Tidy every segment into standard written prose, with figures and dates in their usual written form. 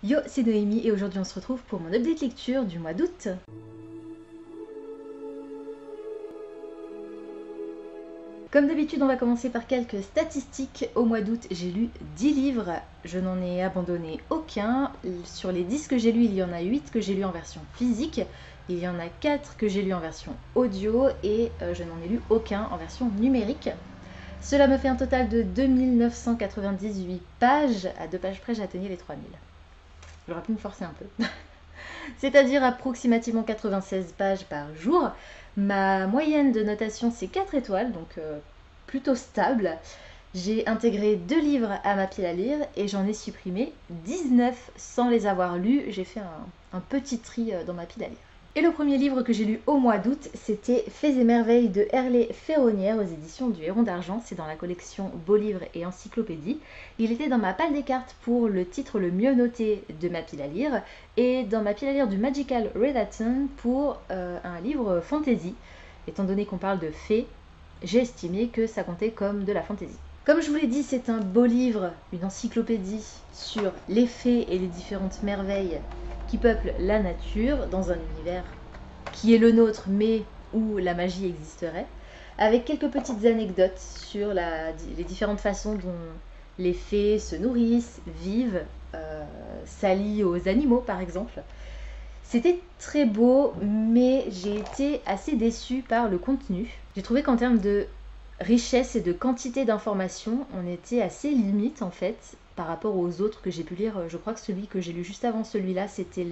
Yo, c'est Noémie et aujourd'hui on se retrouve pour mon update lecture du mois d'août. Comme d'habitude, on va commencer par quelques statistiques. Au mois d'août, j'ai lu 10 livres, je n'en ai abandonné aucun. Sur les 10 que j'ai lus, il y en a 8 que j'ai lus en version physique, il y en a 4 que j'ai lus en version audio et je n'en ai lu aucun en version numérique. Cela me fait un total de 2998 pages. À 2 pages près, j'ai atteigné les 3000. J'aurais pu me forcer un peu. C'est-à-dire approximativement 96 pages par jour. Ma moyenne de notation, c'est 4 étoiles, donc plutôt stable. J'ai intégré 2 livres à ma pile à lire et j'en ai supprimé 19 sans les avoir lus. J'ai fait un petit tri dans ma pile à lire. Et le premier livre que j'ai lu au mois d'août, c'était Fées et merveilles de Herlé Ferronnière aux éditions du Héron d'Argent. C'est dans la collection Beaux livres et encyclopédies. Il était dans ma palle des cartes pour le titre le mieux noté de ma pile à lire et dans ma pile à lire du Magical Readathon pour un livre fantasy. Étant donné qu'on parle de fées, j'ai estimé que ça comptait comme de la fantasy. Comme je vous l'ai dit, c'est un beau livre, une encyclopédie sur les fées et les différentes merveilles qui peuplent la nature dans un univers qui est le nôtre mais où la magie existerait, avec quelques petites anecdotes sur les différentes façons dont les fées se nourrissent, vivent, s'allient aux animaux par exemple. C'était très beau, mais j'ai été assez déçue par le contenu. J'ai trouvé qu'en termes de richesse et de quantité d'informations, on était assez limite en fait par rapport aux autres que j'ai pu lire. Je crois que celui que j'ai lu juste avant celui-là, c'était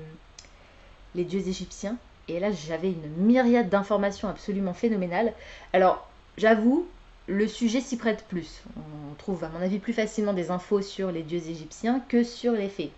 les dieux égyptiens. Et là, j'avais une myriade d'informations absolument phénoménales. Alors, j'avoue, le sujet s'y prête plus. On trouve, à mon avis, plus facilement des infos sur les dieux égyptiens que sur les fées.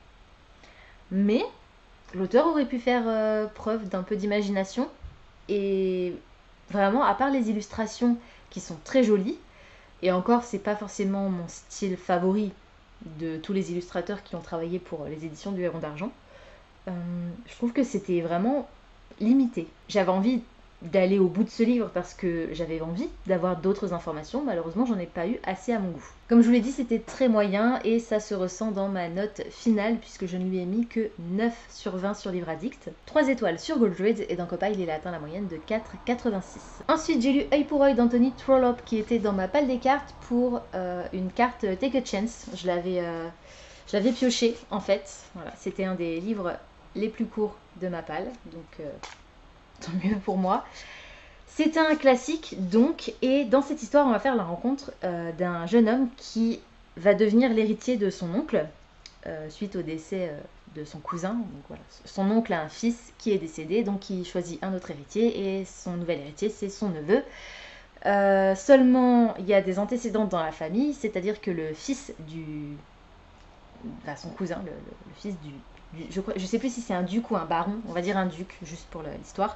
Mais l'auteur aurait pu faire preuve d'un peu d'imagination. Et vraiment, à part les illustrations qui sont très jolies, et encore, c'est pas forcément mon style favori de tous les illustrateurs qui ont travaillé pour les éditions du Héron d'Argent, je trouve que c'était vraiment limité. J'avais envie d'aller au bout de ce livre parce que j'avais envie d'avoir d'autres informations. Malheureusement, j'en ai pas eu assez à mon goût. Comme je vous l'ai dit, c'était très moyen et ça se ressent dans ma note finale puisque je ne lui ai mis que 9 sur 20 sur Livre Addict, 3 étoiles sur Goodreads et dans Copile, il a atteint la moyenne de 4,86. Ensuite, j'ai lu Œil pour œil d'Anthony Trollope qui était dans ma palle des cartes pour une carte Take a Chance. Je l'avais pioché en fait. Voilà, c'était un des livres les plus courts de ma palle, donc tant mieux pour moi. C'est un classique donc, et dans cette histoire, on va faire la rencontre d'un jeune homme qui va devenir l'héritier de son oncle suite au décès de son cousin. Donc, voilà. Son oncle a un fils qui est décédé, donc il choisit un autre héritier et son nouvel héritier, c'est son neveu. Seulement, il y a des antécédents dans la famille, c'est-à-dire que le fils du... Enfin, son cousin, le fils du je sais plus si c'est un duc ou un baron, on va dire un duc, juste pour l'histoire,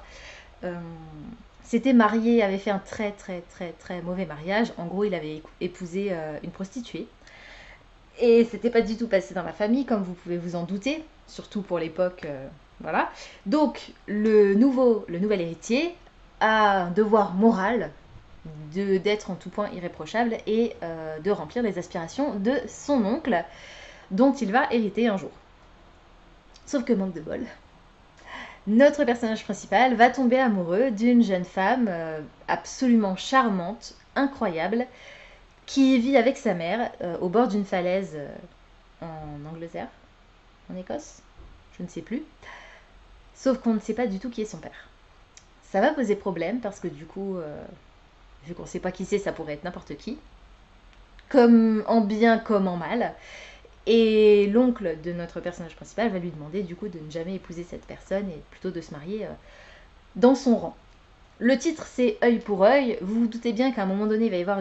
s'était marié, avait fait un très très très très mauvais mariage. En gros, il avait épousé une prostituée. Et c'était pas du tout passé dans la famille, comme vous pouvez vous en douter, surtout pour l'époque, voilà. Donc, le nouvel héritier a un devoir moral d'être en tout point irréprochable et de remplir les aspirations de son oncle, dont il va hériter un jour. Sauf que manque de bol, notre personnage principal va tomber amoureux d'une jeune femme absolument charmante, incroyable, qui vit avec sa mère au bord d'une falaise en Angleterre, en Écosse, je ne sais plus. Sauf qu'on ne sait pas du tout qui est son père. Ça va poser problème parce que du coup, vu qu'on ne sait pas qui c'est, ça pourrait être n'importe qui. Comme en bien comme en mal. Et l'oncle de notre personnage principal va lui demander du coup de ne jamais épouser cette personne et plutôt de se marier dans son rang. Le titre c'est Œil pour œil. Vous vous doutez bien qu'à un moment donné il va y avoir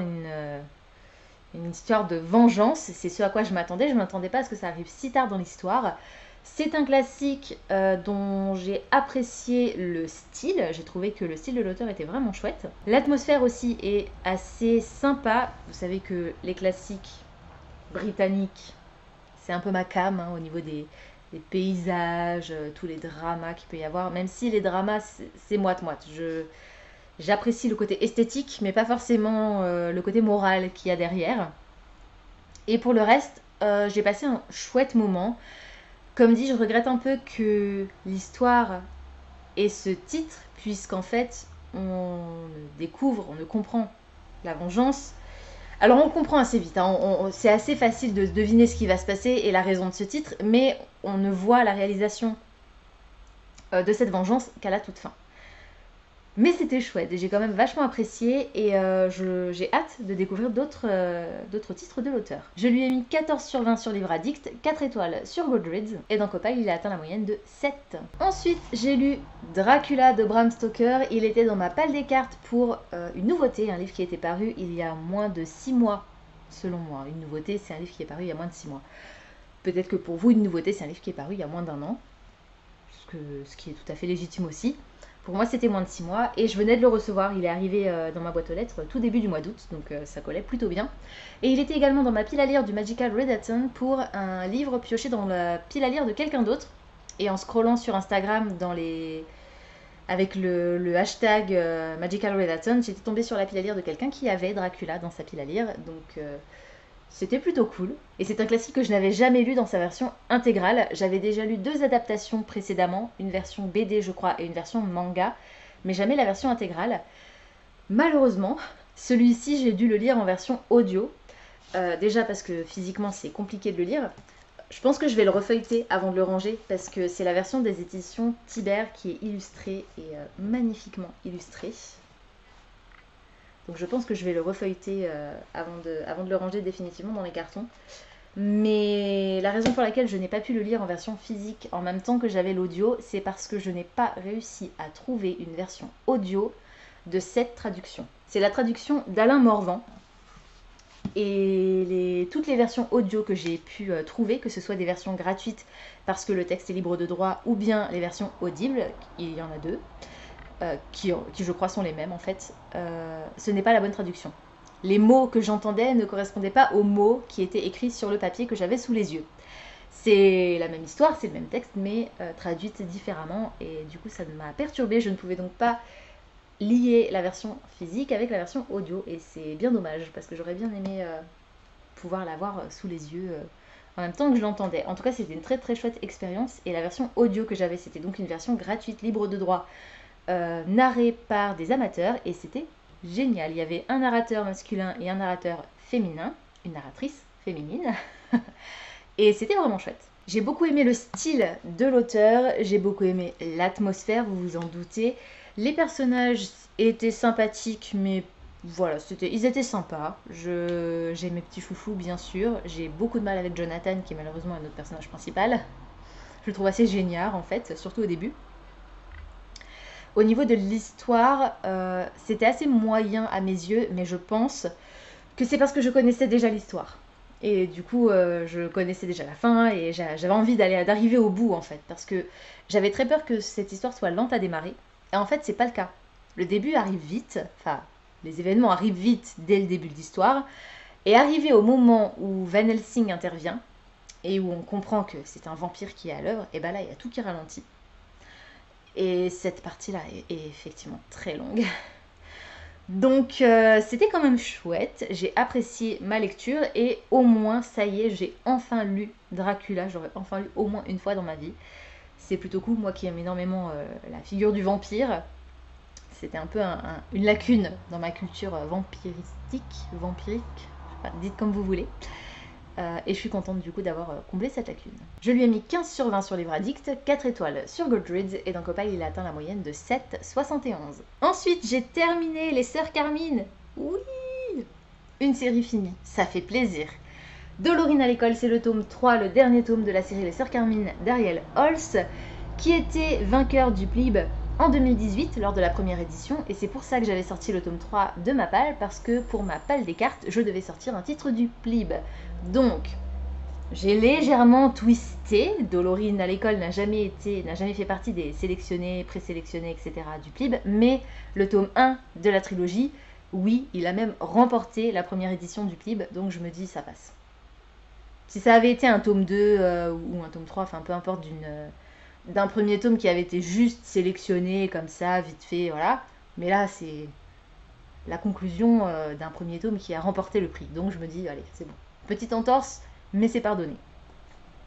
une histoire de vengeance. C'est ce à quoi je m'attendais. Je ne m'attendais pas à ce que ça arrive si tard dans l'histoire. C'est un classique dont j'ai apprécié le style. J'ai trouvé que le style de l'auteur était vraiment chouette. L'atmosphère aussi est assez sympa. Vous savez que les classiques britanniques, c'est un peu ma came hein, au niveau des paysages, tous les dramas qu'il peut y avoir. Même si les dramas, c'est moite-moite. J'apprécie le côté esthétique, mais pas forcément le côté moral qu'il y a derrière. Et pour le reste, j'ai passé un chouette moment. Comme dit, je regrette un peu que l'histoire ait ce titre, puisqu'en fait, on découvre, on ne comprend la vengeance. Alors on le comprend assez vite, hein, c'est assez facile de deviner ce qui va se passer et la raison de ce titre, mais on ne voit la réalisation de cette vengeance qu'à la toute fin. Mais c'était chouette et j'ai quand même vachement apprécié et j'ai hâte de découvrir d'autres titres de l'auteur. Je lui ai mis 14 sur 20 sur Livre Addict, 4 étoiles sur Goodreads et dans Copile il a atteint la moyenne de 7. Ensuite j'ai lu Dracula de Bram Stoker, il était dans ma palle des cartes pour une nouveauté, un livre qui était paru il y a moins de 6 mois selon moi. Une nouveauté c'est un livre qui est paru il y a moins de 6 mois. Peut-être que pour vous une nouveauté c'est un livre qui est paru il y a moins d'1 an, ce qui est tout à fait légitime aussi. Pour moi, c'était moins de 6 mois et je venais de le recevoir. Il est arrivé dans ma boîte aux lettres tout début du mois d'août, donc ça collait plutôt bien. Et il était également dans ma pile à lire du Magical Readathon pour un livre pioché dans la pile à lire de quelqu'un d'autre. Et en scrollant sur Instagram avec le hashtag Magical Readathon, j'étais tombée sur la pile à lire de quelqu'un qui avait Dracula dans sa pile à lire. Donc c'était plutôt cool. Et c'est un classique que je n'avais jamais lu dans sa version intégrale. J'avais déjà lu 2 adaptations précédemment, une version BD je crois et une version manga, mais jamais la version intégrale. Malheureusement, celui-ci j'ai dû le lire en version audio. Déjà parce que physiquement c'est compliqué de le lire. Je pense que je vais le refeuilleter avant de le ranger parce que c'est la version des éditions Tiber qui est illustrée et magnifiquement illustrée. Donc je pense que je vais le refeuilleter avant de le ranger définitivement dans les cartons. Mais la raison pour laquelle je n'ai pas pu le lire en version physique en même temps que j'avais l'audio, c'est parce que je n'ai pas réussi à trouver une version audio de cette traduction. C'est la traduction d'Alain Morvan. Et toutes les versions audio que j'ai pu trouver, que ce soit des versions gratuites parce que le texte est libre de droit, ou bien les versions audibles, il y en a 2, qui je crois sont les mêmes en fait, ce n'est pas la bonne traduction. Les mots que j'entendais ne correspondaient pas aux mots qui étaient écrits sur le papier que j'avais sous les yeux. C'est la même histoire, c'est le même texte, mais traduite différemment, et du coup ça m'a perturbée. Je ne pouvais donc pas lier la version physique avec la version audio, et c'est bien dommage, parce que j'aurais bien aimé pouvoir l'avoir sous les yeux en même temps que je l'entendais. En tout cas, c'était une très très chouette expérience, et la version audio que j'avais, c'était donc une version gratuite, libre de droit, narré par des amateurs et c'était génial. Il y avait un narrateur masculin et un narrateur féminin, une narratrice féminine et c'était vraiment chouette. J'ai beaucoup aimé le style de l'auteur, j'ai beaucoup aimé l'atmosphère, vous vous en doutez. Les personnages étaient sympathiques, mais voilà, ils étaient sympas. J'ai mes petits chouchous bien sûr. J'ai beaucoup de mal avec Jonathan qui est malheureusement un autre personnage principal. Je le trouve assez génial en fait, surtout au début. Au niveau de l'histoire, c'était assez moyen à mes yeux, mais je pense que c'est parce que je connaissais déjà l'histoire. Et du coup, je connaissais déjà la fin et j'avais envie d'arriver au bout en fait, parce que j'avais très peur que cette histoire soit lente à démarrer. Et en fait, c'est pas le cas. Le début arrive vite, enfin, les événements arrivent vite dès le début de l'histoire, et arrivé au moment où Van Helsing intervient et où on comprend que c'est un vampire qui est à l'œuvre, et ben là, il y a tout qui ralentit. Et cette partie-là est effectivement très longue. Donc c'était quand même chouette, j'ai apprécié ma lecture et au moins ça y est, j'ai enfin lu Dracula, j'aurais enfin lu au moins une fois dans ma vie. C'est plutôt cool, moi qui aime énormément la figure du vampire. C'était un peu une lacune dans ma culture vampirique, dites comme vous voulez. Et je suis contente du coup d'avoir comblé cette lacune. Je lui ai mis 15 sur 20 sur Livre Addict, 4 étoiles sur Goodreads et dans Copile il a atteint la moyenne de 7,71. Ensuite j'ai terminé Les Sœurs Carmine. Oui, une série finie, ça fait plaisir. Dolorine à l'école, c'est le tome 3, le dernier tome de la série Les Sœurs Carmine d'Ariel Holz, qui était vainqueur du PLIB en 2018 lors de la première édition, et c'est pour ça que j'avais sorti le tome 3 de ma palle, parce que pour ma palle des cartes, je devais sortir un titre du PLIB. Donc, j'ai légèrement twisté. Dolorine à l'école n'a jamais fait partie des sélectionnés, présélectionnés, etc. du PLIB, mais le tome 1 de la trilogie, oui, il a même remporté la première édition du PLIB, donc je me dis ça passe. Si ça avait été un tome 2 ou un tome 3, enfin peu importe, d'un premier tome qui avait été juste sélectionné comme ça, vite fait, voilà. Mais là, c'est la conclusion d'un premier tome qui a remporté le prix. Donc je me dis, allez, c'est bon. Petite entorse, mais c'est pardonné.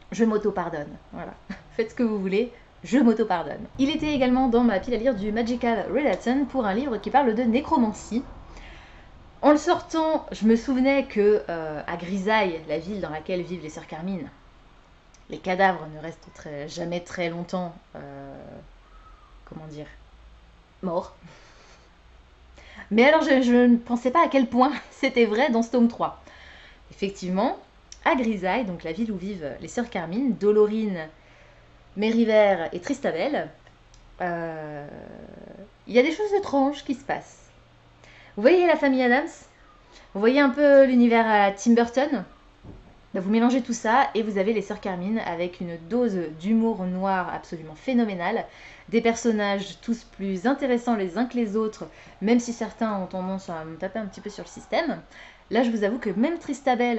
Je m'auto-pardonne, voilà. Faites ce que vous voulez, je m'auto-pardonne. Il était également dans ma pile à lire du Magical Redaton pour un livre qui parle de nécromancie. En le sortant, je me souvenais que à Grisaille, la ville dans laquelle vivent les sœurs Carmine, les cadavres ne restent jamais très longtemps, comment dire, morts. Mais alors je ne pensais pas à quel point c'était vrai dans ce tome 3. Effectivement, à Grisaille, donc la ville où vivent les sœurs Carmine, Dolorine, Mériver et Tristabel, il y a des choses étranges qui se passent. Vous voyez la famille Adams? Vous voyez un peu l'univers à Tim Burton? Vous mélangez tout ça et vous avez les sœurs Carmine avec une dose d'humour noir absolument phénoménale, des personnages tous plus intéressants les uns que les autres, même si certains ont tendance à me taper un petit peu sur le système. Là, je vous avoue que même Tristabel,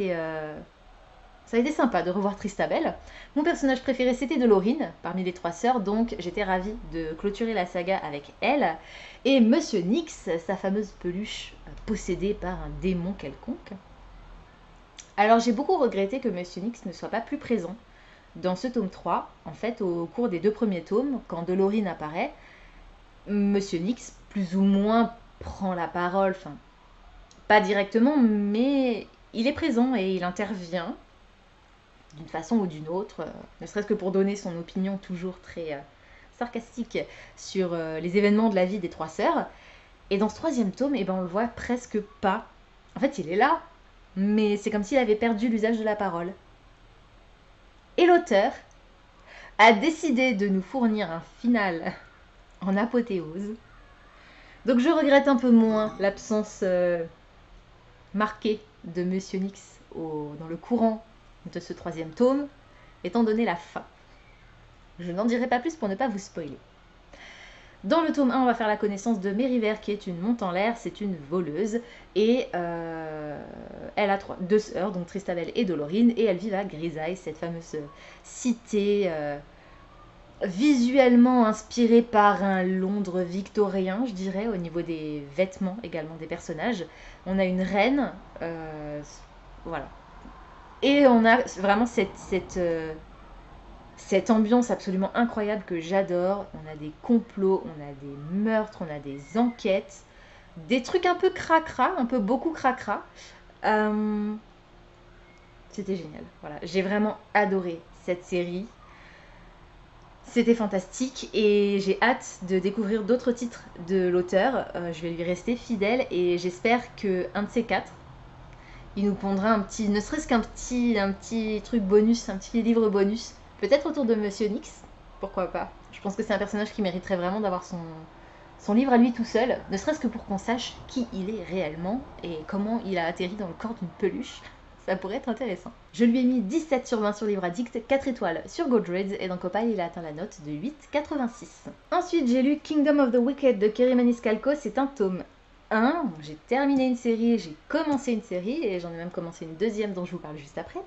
ça a été sympa de revoir Tristabel. Mon personnage préféré, c'était Dolorine, parmi les 3 sœurs, donc j'étais ravie de clôturer la saga avec elle. Et Monsieur Nyx, sa fameuse peluche possédée par un démon quelconque. Alors j'ai beaucoup regretté que Monsieur Nyx ne soit pas plus présent dans ce tome 3. En fait, au cours des 2 premiers tomes, quand Dolorine apparaît, Monsieur Nyx, plus ou moins, prend la parole, enfin, pas directement, mais il est présent et il intervient d'une façon ou d'une autre, ne serait-ce que pour donner son opinion toujours très sarcastique sur les événements de la vie des 3 sœurs. Et dans ce 3e tome, eh ben, on le voit presque pas. En fait, il est là, mais c'est comme s'il avait perdu l'usage de la parole. Et l'auteur a décidé de nous fournir un final en apothéose. Donc je regrette un peu moins l'absence marquée de Monsieur Nyx dans le courant de ce 3e tome, étant donné la fin. Je n'en dirai pas plus pour ne pas vous spoiler. Dans le tome 1, on va faire la connaissance de Mériver, qui est une monte en l'air, c'est une voleuse, et elle a 2 sœurs, donc Tristabel et Dolorine, et elles vivent à Grisaille, cette fameuse cité visuellement inspirée par un Londres victorien, je dirais, au niveau des vêtements également des personnages. On a une reine, voilà. Et on a vraiment cette ambiance absolument incroyable que j'adore. On a des complots, on a des meurtres, on a des enquêtes, des trucs un peu cracra, un peu beaucoup cracra. C'était génial. Voilà, j'ai vraiment adoré cette série. C'était fantastique et j'ai hâte de découvrir d'autres titres de l'auteur. Je vais lui rester fidèle et j'espère qu'un de ces 4, il nous pondra un petit, ne serait-ce qu'un petit truc bonus, un petit livre bonus. Peut-être autour de Monsieur Nyx, pourquoi pas. Je pense que c'est un personnage qui mériterait vraiment d'avoir son livre à lui tout seul, ne serait-ce que pour qu'on sache qui il est réellement et comment il a atterri dans le corps d'une peluche. Ça pourrait être intéressant. Je lui ai mis 17 sur 20 sur Livre Addict, 4 étoiles sur Goodreads et dans Copal il a atteint la note de 8,86. Ensuite j'ai lu Kingdom of the Wicked de Kerry Maniscalco, c'est un tome 1. J'ai terminé une série, j'ai commencé une série et j'en ai même commencé une deuxième dont je vous parle juste après.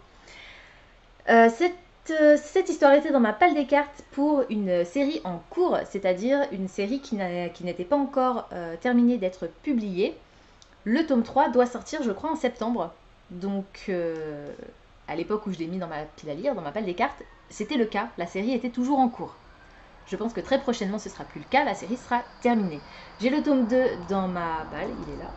Cette histoire était dans ma palle des cartes pour une série en cours, c'est-à-dire une série qui n'était pas encore terminée d'être publiée. Le tome 3 doit sortir, je crois, en septembre. Donc, à l'époque où je l'ai mis dans ma pile à lire, dans ma palle des cartes, c'était le cas. La série était toujours en cours. Je pense que très prochainement, ce ne sera plus le cas. La série sera terminée. J'ai le tome 2 dans ma balle. Il est là.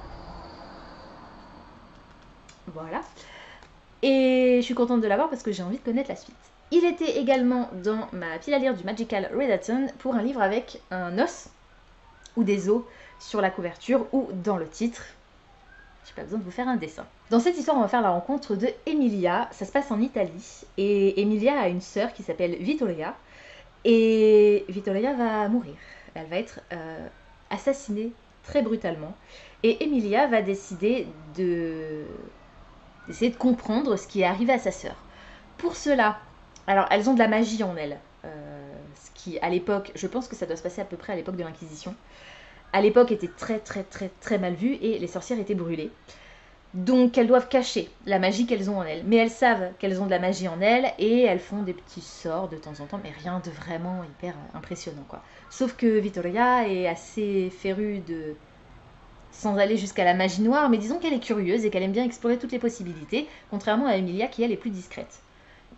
Voilà. Et je suis contente de l'avoir parce que j'ai envie de connaître la suite. Il était également dans ma pile à lire du Magical Redaton pour un livre avec un os ou des os sur la couverture ou dans le titre. J'ai pas besoin de vous faire un dessin. Dans cette histoire, on va faire la rencontre de Emilia. Ça se passe en Italie. Et Emilia a une sœur qui s'appelle Vittoria. Et Vittoria va mourir. Elle va être assassinée très brutalement. Et Emilia va décider d'essayer de comprendre ce qui est arrivé à sa sœur. Pour cela, alors elles ont de la magie en elles. Ce qui, à l'époque, je pense que ça doit se passer à peu près à l'époque de l'Inquisition. À l'époque était très mal vu et les sorcières étaient brûlées. Donc elles doivent cacher la magie qu'elles ont en elles. Mais elles savent qu'elles ont de la magie en elles et elles font des petits sorts de temps en temps, mais rien de vraiment hyper impressionnant, quoi. Sauf que Vittoria est assez férue de... sans aller jusqu'à la magie noire, mais disons qu'elle est curieuse et qu'elle aime bien explorer toutes les possibilités, contrairement à Emilia qui elle est plus discrète.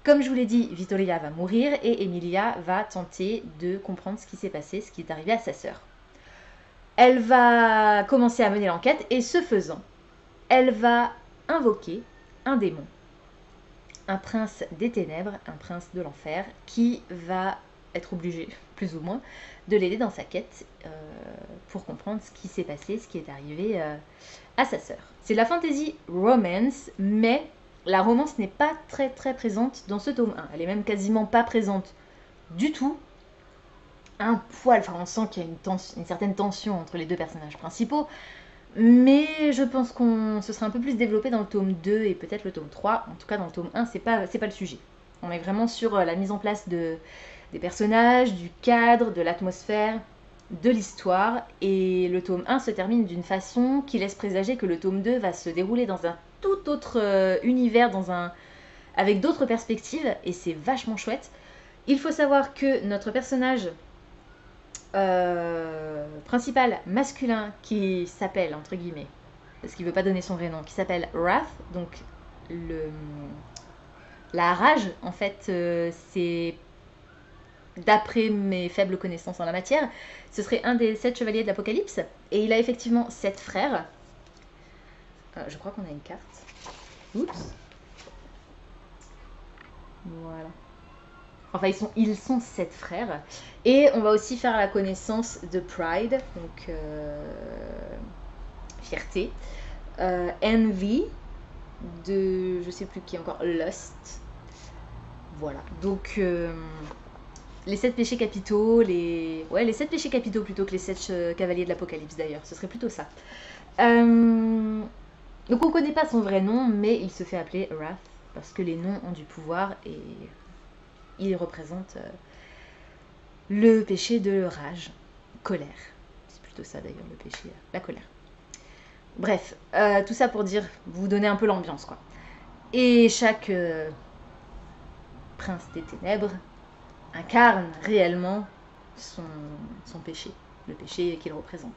Comme je vous l'ai dit, Vittoria va mourir et Emilia va tenter de comprendre ce qui s'est passé, ce qui est arrivé à sa sœur. Elle va commencer à mener l'enquête et ce faisant, elle va invoquer un démon, un prince des ténèbres, un prince de l'enfer, qui va être obligé, plus ou moins, de l'aider dans sa quête pour comprendre ce qui s'est passé, ce qui est arrivé à sa sœur. C'est de la fantasy romance, mais la romance n'est pas très présente dans ce tome 1. Elle est même quasiment pas présente du tout. Un poil, enfin on sent qu'il y a une certaine tension entre les deux personnages principaux, mais je pense qu'on se sera un peu plus développé dans le tome 2 et peut-être le tome 3. En tout cas dans le tome 1, c'est pas le sujet. On est vraiment sur la mise en place des personnages, du cadre, de l'atmosphère, de l'histoire, et le tome 1 se termine d'une façon qui laisse présager que le tome 2 va se dérouler dans un tout autre univers, avec d'autres perspectives, et c'est vachement chouette. Il faut savoir que notre personnage principal masculin, qui s'appelle, entre guillemets, parce qu'il veut pas donner son vrai nom, qui s'appelle Wrath, donc la rage, en fait, c'est, d'après mes faibles connaissances en la matière, ce serait un des 7 chevaliers de l'Apocalypse, et il a effectivement 7 frères. Je crois qu'on a une carte. Oups. Voilà. Enfin, ils sont 7 frères. Et on va aussi faire la connaissance de Pride, donc fierté. Envy, de je sais plus qui encore, Lust. Voilà. Donc les 7 péchés capitaux, les 7 péchés capitaux plutôt que les 7 cavaliers de l'Apocalypse d'ailleurs. Ce serait plutôt ça. Donc on connaît pas son vrai nom, mais il se fait appeler Wrath parce que les noms ont du pouvoir et il représente le péché de rage, colère. C'est plutôt ça d'ailleurs, le péché, la colère. Bref, tout ça pour vous donner un peu l'ambiance, quoi. Et chaque prince des ténèbres incarne réellement son péché, le péché qu'il représente.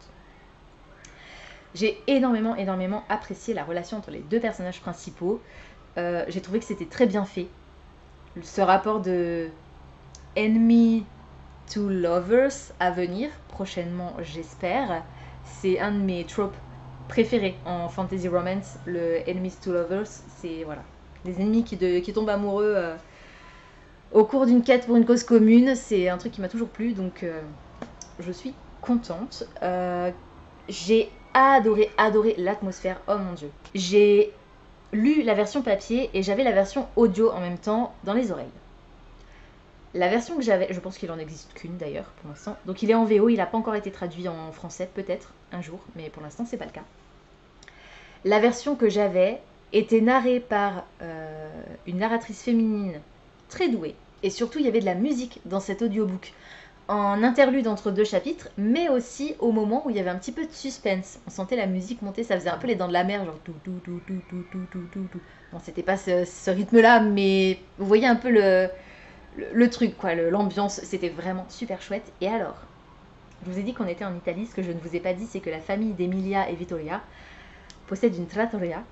J'ai énormément apprécié la relation entre les deux personnages principaux. J'ai trouvé que c'était très bien fait. Ce rapport de enemy to lovers à venir, prochainement j'espère, c'est un de mes tropes préférés en fantasy romance, le enemies to lovers, c'est voilà, des ennemis qui tombent amoureux au cours d'une quête pour une cause commune, c'est un truc qui m'a toujours plu, donc je suis contente. J'ai adoré l'atmosphère, oh mon dieu. J'ai lu la version papier et j'avais la version audio en même temps dans les oreilles. La version que j'avais, je pense qu'il en existe qu'une d'ailleurs pour l'instant, donc il est en VO, il n'a pas encore été traduit en français, peut-être un jour, mais pour l'instant c'est pas le cas. La version que j'avais était narrée par une narratrice féminine très douée, et surtout il y avait de la musique dans cet audiobook, en interlude entre 2 chapitres, mais aussi au moment où il y avait un petit peu de suspense. On sentait la musique monter, ça faisait un peu les Dents de la Mer, genre tout. Bon, c'était pas ce rythme-là, mais vous voyez un peu le truc, quoi, l'ambiance, c'était vraiment super chouette. Et alors, je vous ai dit qu'on était en Italie, ce que je ne vous ai pas dit, c'est que la famille d'Emilia et Vittoria possède une trattoria.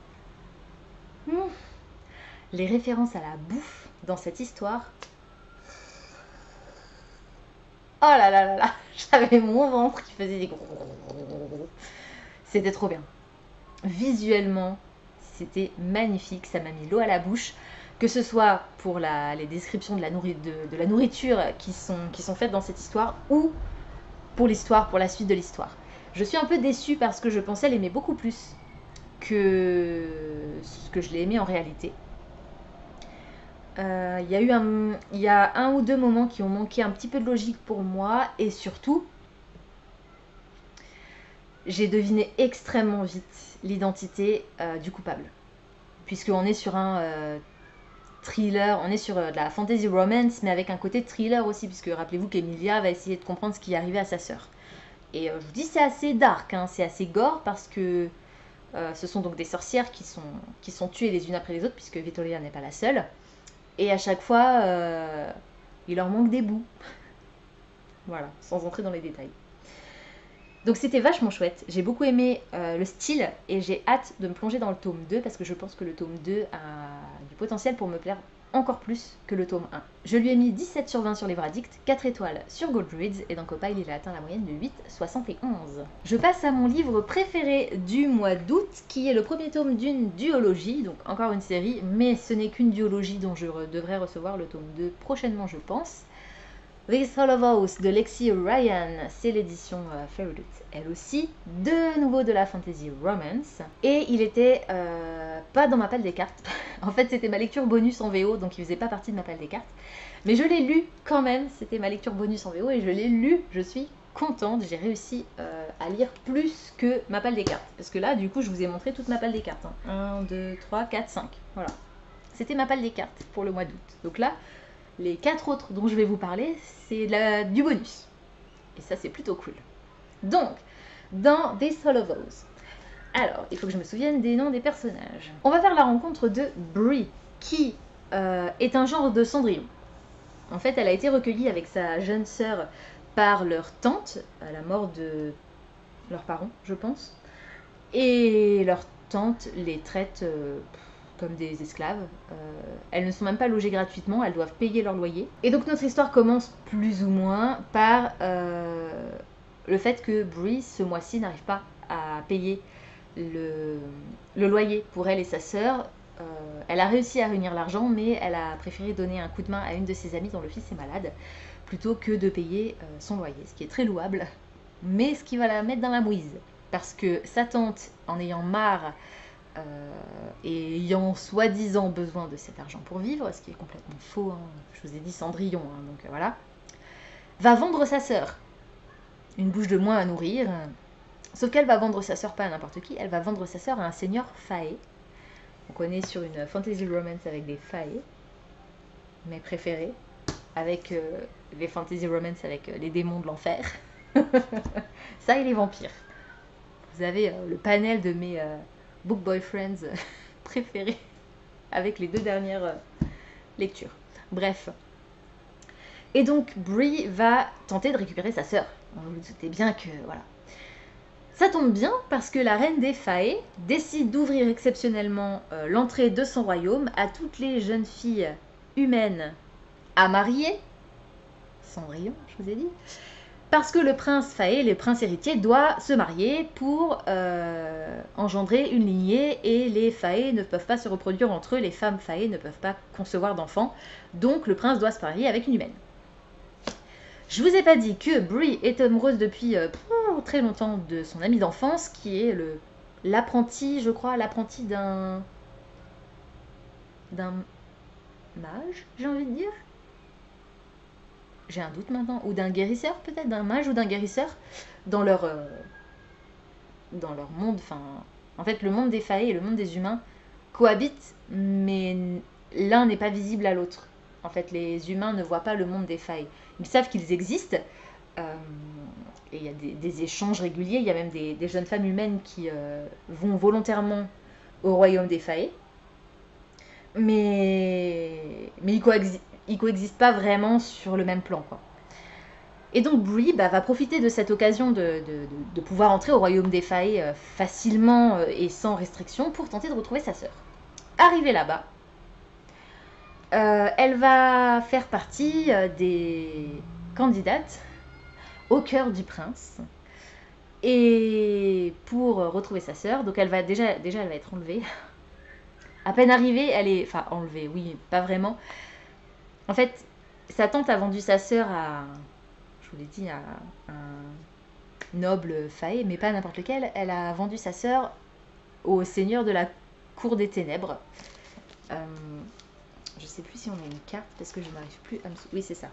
Les références à la bouffe dans cette histoire... Oh là là là là, j'avais mon ventre qui faisait des gros... C'était trop bien. Visuellement, c'était magnifique, ça m'a mis l'eau à la bouche. Que ce soit pour les descriptions de la nourriture qui sont faites dans cette histoire, ou pour l'histoire, pour la suite de l'histoire. Je suis un peu déçue parce que je pensais l'aimer beaucoup plus que ce que je l'ai aimé en réalité. Il y a un ou deux moments qui ont manqué un petit peu de logique pour moi, et surtout, j'ai deviné extrêmement vite l'identité du coupable. Puisqu'on est sur un thriller, on est sur de la fantasy romance, mais avec un côté thriller aussi, puisque rappelez-vous qu'Emilia va essayer de comprendre ce qui est arrivé à sa sœur. Et je vous dis, c'est assez dark, hein, c'est assez gore, parce que ce sont donc des sorcières qui sont tuées les unes après les autres, puisque Vittoria n'est pas la seule. Et à chaque fois, il leur manque des bouts. Voilà, sans entrer dans les détails. Donc c'était vachement chouette, j'ai beaucoup aimé le style et j'ai hâte de me plonger dans le tome 2 parce que je pense que le tome 2 a du potentiel pour me plaire encore plus que le tome 1. Je lui ai mis 17 sur 20 sur Livre Addict, 4 étoiles sur Goodreads, et dans Copile, il a atteint la moyenne de 8,71. Je passe à mon livre préféré du mois d'août, qui est le premier tome d'une duologie, donc encore une série, mais ce n'est qu'une duologie dont je devrais recevoir le tome 2 prochainement, je pense. This Hollow House de Lexi Ryan, c'est l'édition Fairyloot, elle aussi, de nouveau de la fantasy romance, et il était pas dans ma palle des cartes. En fait, c'était ma lecture bonus en VO, donc il faisait pas partie de ma palle des cartes, mais je l'ai lu quand même, c'était ma lecture bonus en VO, et je l'ai lu, je suis contente, j'ai réussi à lire plus que ma palle des cartes, parce que là, du coup, je vous ai montré toute ma palle des cartes, 1, 2, 3, 4, 5, voilà. C'était ma palle des cartes pour le mois d'août, donc là, les 4 autres dont je vais vous parler, c'est du bonus. Et ça, c'est plutôt cool. Donc, dans This Hollow House, alors, il faut que je me souvienne des noms des personnages. On va faire la rencontre de Bree, qui est un genre de cendrillon. En fait, elle a été recueillie avec sa jeune sœur par leur tante, à la mort de leurs parents, je pense. Et leur tante les traite comme des esclaves. Elles ne sont même pas logées gratuitement, elles doivent payer leur loyer. Et donc notre histoire commence plus ou moins par le fait que Bree, ce mois-ci, n'arrive pas à payer le loyer pour elle et sa sœur. Elle a réussi à réunir l'argent, mais elle a préféré donner un coup de main à une de ses amies dont le fils est malade, plutôt que de payer son loyer, ce qui est très louable, mais ce qui va la mettre dans la mouise. Parce que sa tante, en ayant marre et ayant soi-disant besoin de cet argent pour vivre, ce qui est complètement faux, hein, je vous ai dit Cendrillon, hein, donc voilà, va vendre sa sœur. Une bouche de moins à nourrir, sauf qu'elle va vendre sa sœur pas à n'importe qui, elle va vendre sa sœur à un seigneur faé. Donc on est sur une fantasy romance avec des faés, mes préférés, avec les fantasy romance avec les démons de l'enfer. Ça et les vampires. Vous avez le panel de mes book boyfriends préférés avec les 2 dernières lectures. Bref. Et donc Bree va tenter de récupérer sa sœur. Vous vous doutez bien que voilà. Ça tombe bien parce que la reine des Fae décide d'ouvrir exceptionnellement l'entrée de son royaume à toutes les jeunes filles humaines à marier. Cendrillon, je vous ai dit. Parce que le prince Fae, le prince héritier, doit se marier pour engendrer une lignée et les Fae ne peuvent pas se reproduire entre eux, les femmes Fae ne peuvent pas concevoir d'enfants, donc le prince doit se marier avec une humaine. Je vous ai pas dit que Bree est amoureuse depuis très longtemps de son ami d'enfance qui est l'apprenti, je crois, l'apprenti d'un mage, j'ai envie de dire. J'ai un doute maintenant, ou d'un guérisseur peut-être, d'un mage ou d'un guérisseur, dans leur monde, enfin, en fait le monde des Fae et le monde des humains cohabitent, mais l'un n'est pas visible à l'autre. En fait, les humains ne voient pas le monde des Fae. Ils savent qu'ils existent, et il y a des échanges réguliers, il y a même des jeunes femmes humaines qui vont volontairement au royaume des Fae, mais ils coexistent pas vraiment sur le même plan, quoi. Et donc Bree va profiter de cette occasion de pouvoir entrer au royaume des Fae facilement et sans restriction pour tenter de retrouver sa sœur. Arrivée là-bas, elle va faire partie des candidates au cœur du prince. Et pour retrouver sa sœur, donc elle va déjà elle va être enlevée. À peine arrivée, elle est... Enfin, enlevée, oui, pas vraiment. En fait, sa tante a vendu sa sœur à... Je vous l'ai dit, à un noble Fae, mais pas n'importe lequel. Elle a vendu sa sœur au seigneur de la cour des ténèbres. Je sais plus si on a une carte, parce que je n'arrive plus à me... Oui, c'est ça.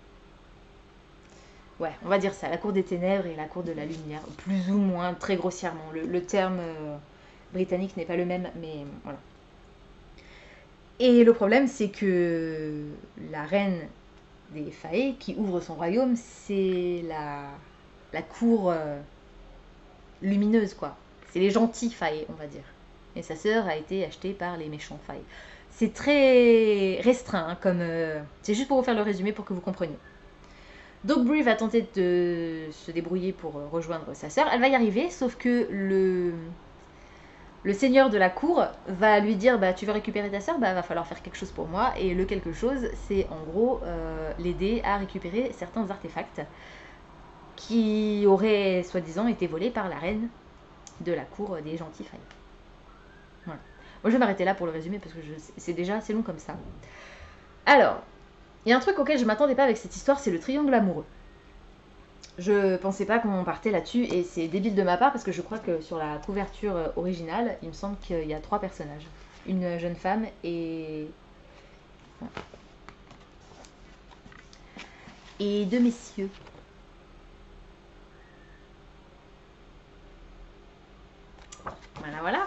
Ouais, on va dire ça, la cour des ténèbres et la cour de la lumière, plus ou moins, très grossièrement. Le terme britannique n'est pas le même, mais voilà. Et le problème, c'est que la reine des Fae, qui ouvre son royaume, c'est la cour lumineuse, quoi. C'est les gentils Fae, on va dire. Et sa sœur a été achetée par les méchants Fae. C'est très restreint, hein, comme... c'est juste pour vous faire le résumé, pour que vous compreniez. Donc Bree va tenter de se débrouiller pour rejoindre sa sœur. Elle va y arriver, sauf que Le seigneur de la cour va lui dire bah tu veux récupérer ta sœur, bah va falloir faire quelque chose pour moi. Et le quelque chose, c'est en gros l'aider à récupérer certains artefacts qui auraient soi-disant été volés par la reine de la cour des gentils failles. Voilà. Moi je vais m'arrêter là pour le résumé parce que c'est déjà assez long comme ça. Alors, il y a un truc auquel je m'attendais pas avec cette histoire, c'est le triangle amoureux. Je pensais pas qu'on partait là-dessus et c'est débile de ma part parce que je crois que sur la couverture originale, il me semble qu'il y a 3 personnages. Une jeune femme et 2 messieurs. Voilà, voilà.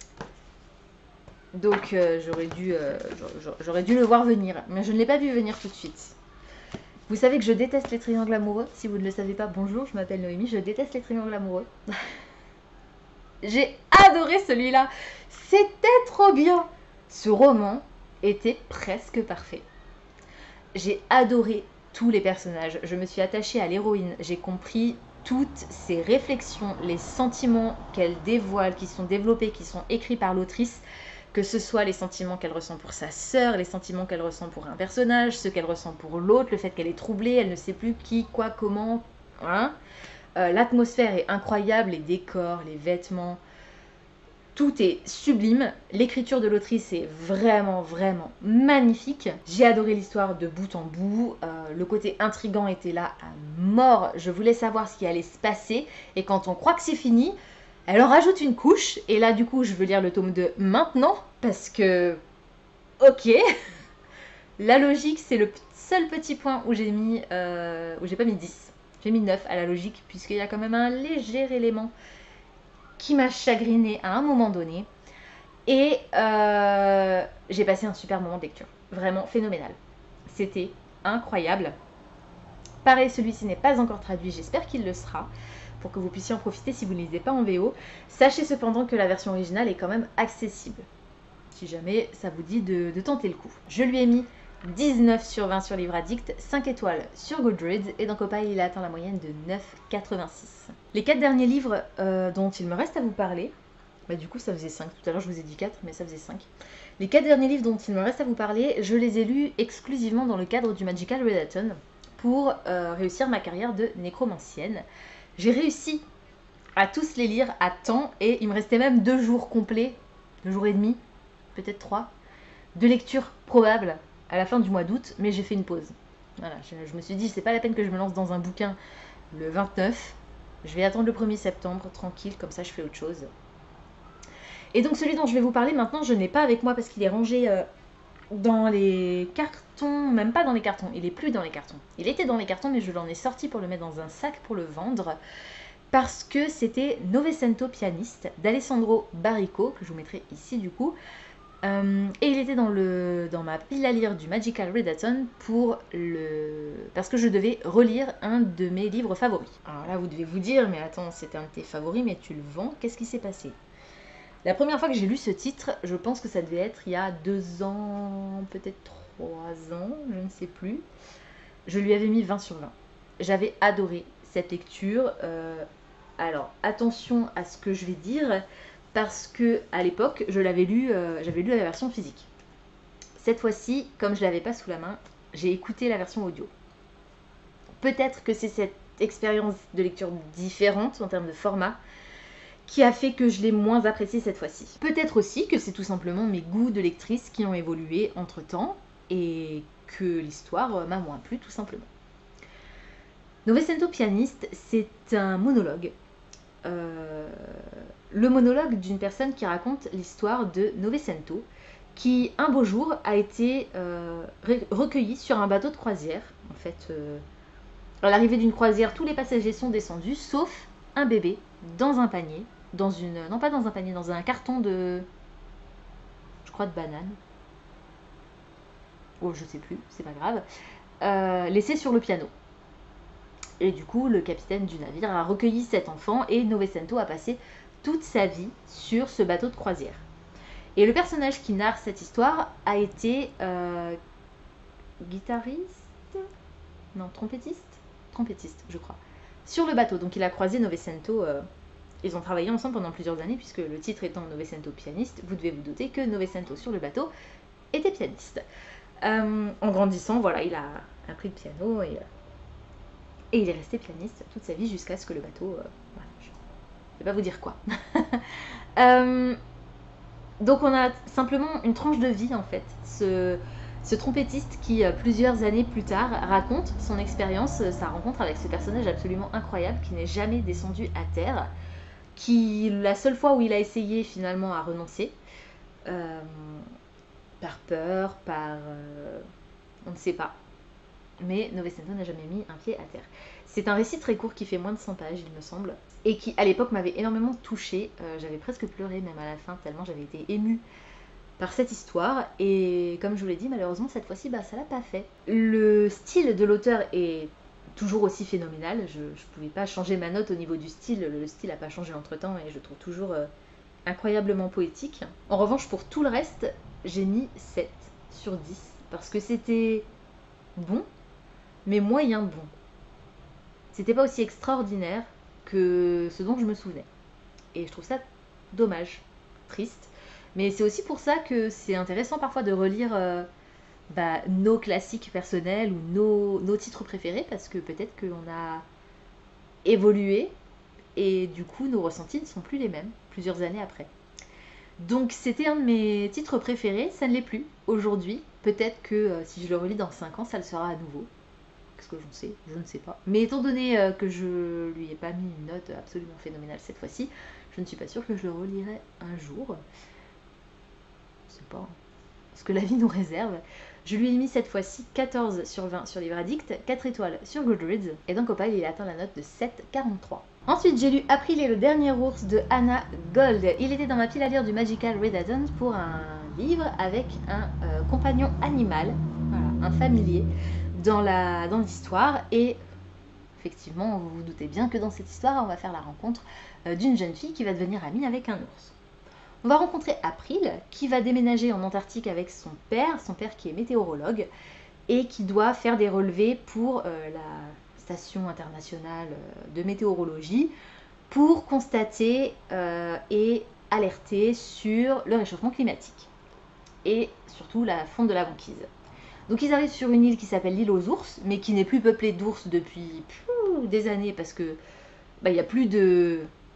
Donc j'aurais dû le voir venir, mais je ne l'ai pas vu venir tout de suite. Vous savez que je déteste les triangles amoureux. Si vous ne le savez pas, bonjour, je m'appelle Noémie, je déteste les triangles amoureux. J'ai adoré celui-là. C'était trop bien. Ce roman était presque parfait. J'ai adoré tous les personnages. Je me suis attachée à l'héroïne. J'ai compris toutes ses réflexions, les sentiments qu'elle dévoile, qui sont développés, qui sont écrits par l'autrice. Que ce soit les sentiments qu'elle ressent pour sa sœur, les sentiments qu'elle ressent pour un personnage, ceux qu'elle ressent pour l'autre, le fait qu'elle est troublée, elle ne sait plus qui, quoi, comment. Hein. L'atmosphère est incroyable, les décors, les vêtements, tout est sublime. L'écriture de l'autrice est vraiment, vraiment magnifique. J'ai adoré l'histoire de bout en bout. Le côté intriguant était là à mort. Je voulais savoir ce qui allait se passer. Et quand on croit que c'est fini, elle en rajoute une couche, et là du coup je veux lire le tome 2 maintenant, parce que... Ok. La logique, c'est le seul petit point où j'ai mis... où j'ai pas mis 10. J'ai mis 9 à la logique, puisqu'il y a quand même un léger élément qui m'a chagrinée à un moment donné. Et j'ai passé un super moment de lecture. Vraiment phénoménal. C'était incroyable. Pareil, celui-ci n'est pas encore traduit, j'espère qu'il le sera, pour que vous puissiez en profiter si vous ne lisez pas en VO. Sachez cependant que la version originale est quand même accessible, si jamais ça vous dit de tenter le coup. Je lui ai mis 19 sur 20 sur Livre Addict, 5 étoiles sur Goodreads, et dans Copain il a atteint la moyenne de 9,86. Les 4 derniers livres dont il me reste à vous parler, bah du coup ça faisait 5, tout à l'heure je vous ai dit 4, mais ça faisait 5. Les 4 derniers livres dont il me reste à vous parler, je les ai lus exclusivement dans le cadre du Magical Readathon, pour réussir ma carrière de nécromancienne. J'ai réussi à tous les lire à temps et il me restait même 2 jours complets, 2 jours et demi, peut-être 3, de lecture probable à la fin du mois d'août, mais j'ai fait une pause. Voilà, je me suis dit, c'est pas la peine que je me lance dans un bouquin le 29, je vais attendre le 1er septembre, tranquille, comme ça je fais autre chose. Et donc celui dont je vais vous parler maintenant, je ne l'ai pas avec moi parce qu'il est rangé dans les cartons, même pas dans les cartons, il est plus dans les cartons. Il était dans les cartons, mais je l'en ai sorti pour le mettre dans un sac pour le vendre, parce que c'était Novecento Pianiste d'Alessandro Barrico, que je vous mettrai ici du coup. Et il était dans ma pile à lire du Magical Readathon parce que je devais relire un de mes livres favoris. Alors là, vous devez vous dire, mais attends, c'était un de tes favoris, mais tu le vends, qu'est-ce qui s'est passé ? La première fois que j'ai lu ce titre, je pense que ça devait être il y a 2 ans, peut-être 3 ans, je ne sais plus. Je lui avais mis 20 sur 20. J'avais adoré cette lecture. Alors, attention à ce que je vais dire, parce que à l'époque, j'avais lu la version physique. Cette fois-ci, comme je ne l'avais pas sous la main, j'ai écouté la version audio. Peut-être que c'est cette expérience de lecture différente en termes de format qui a fait que je l'ai moins apprécié cette fois-ci. Peut-être aussi que c'est tout simplement mes goûts de lectrice qui ont évolué entre-temps et que l'histoire m'a moins plu tout simplement. Novecento Pianiste, c'est un monologue. Le monologue d'une personne qui raconte l'histoire de Novecento, qui un beau jour a été recueilli sur un bateau de croisière. En fait, à l'arrivée d'une croisière, tous les passagers sont descendus, sauf un bébé dans un panier, non pas dans un panier, dans un carton de, je crois, de banane. Oh, je sais plus, c'est pas grave. Laissé sur le piano. Et du coup, le capitaine du navire a recueilli cet enfant et Novecento a passé toute sa vie sur ce bateau de croisière. Et le personnage qui narre cette histoire a été guitariste ? Non, trompettiste, je crois. Sur le bateau, donc il a croisé Novecento ils ont travaillé ensemble pendant plusieurs années, puisque le titre étant Novecento pianiste, vous devez vous douter que Novecento sur le bateau était pianiste. En grandissant, voilà, il a appris le piano et il est resté pianiste toute sa vie jusqu'à ce que le bateau... voilà, je ne vais pas vous dire quoi. Donc on a simplement une tranche de vie en fait. Ce trompettiste qui, plusieurs années plus tard, raconte son expérience, sa rencontre avec ce personnage absolument incroyable qui n'est jamais descendu à terre, qui, la seule fois où il a essayé, finalement a renoncé, par peur, on ne sait pas. Mais Novecento n'a jamais mis un pied à terre. C'est un récit très court qui fait moins de 100 pages, il me semble, et qui, à l'époque, m'avait énormément touchée. J'avais presque pleuré, même à la fin, tellement j'avais été émue par cette histoire. Et comme je vous l'ai dit, malheureusement, cette fois-ci, ça l'a pas fait. Le style de l'auteur est toujours aussi phénoménal. Je ne pouvais pas changer ma note au niveau du style. Le style n'a pas changé entre-temps et je le trouve toujours incroyablement poétique. En revanche, pour tout le reste, j'ai mis 7 sur 10 parce que c'était bon, mais moyen bon. C'était pas aussi extraordinaire que ce dont je me souvenais. Et je trouve ça dommage, triste. Mais c'est aussi pour ça que c'est intéressant parfois de relire nos classiques personnels ou nos titres préférés, parce que peut-être qu'on a évolué et du coup nos ressentis ne sont plus les mêmes plusieurs années après. Donc c'était un de mes titres préférés, ça ne l'est plus aujourd'hui. Peut-être que si je le relis dans 5 ans, ça le sera à nouveau. Qu'est-ce que j'en sais? Je ne sais pas. Mais étant donné que je lui ai pas mis une note absolument phénoménale cette fois-ci, je ne suis pas sûre que je le relirai un jour. Je sais pas ce que la vie nous réserve. Je lui ai mis cette fois-ci 14 sur 20 sur Livre Addict, 4 étoiles sur Goodreads, et donc au pile il a atteint la note de 7,43. Ensuite j'ai lu April et le dernier ours de Anna Gold. Il était dans ma pile à lire du Magical Renaissance pour un livre avec un compagnon animal, voilà, un familier, dans l'histoire, et effectivement vous vous doutez bien que dans cette histoire on va faire la rencontre d'une jeune fille qui va devenir amie avec un ours. On va rencontrer April qui va déménager en Antarctique avec son père qui est météorologue et qui doit faire des relevés pour la station internationale de météorologie pour constater et alerter sur le réchauffement climatique et surtout la fonte de la banquise. Donc ils arrivent sur une île qui s'appelle l'île aux ours, mais qui n'est plus peuplée d'ours depuis des années parce que il n'y a plus de...